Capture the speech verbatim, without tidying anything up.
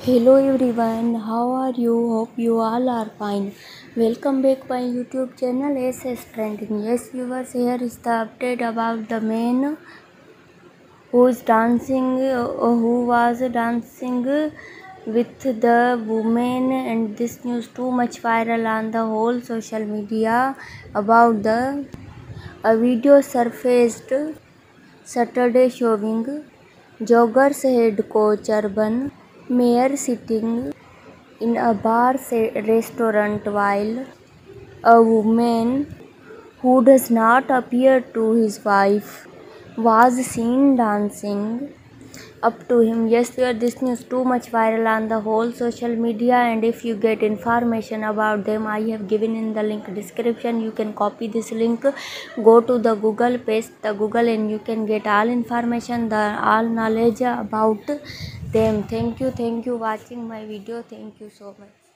Hello everyone, how are you? Hope you all are fine. Welcome back my YouTube channel S S Trending. Yes viewers, here is the update about the man who's dancing, uh, who was dancing with the woman, and this news too much viral on the whole social media. About the a video surfaced Saturday showing Joggers head coach Urban Meyer sitting in a bar restaurant while a woman who does not appear to his wife was seen dancing up to him. Yes, where this news too much viral on the whole social media, and if you get information about them, I have given in the link description. You can copy this link, go to the Google, paste the Google, and you can get all information, the all knowledge about them. Thank you, thank you watching my video. Thank you so much.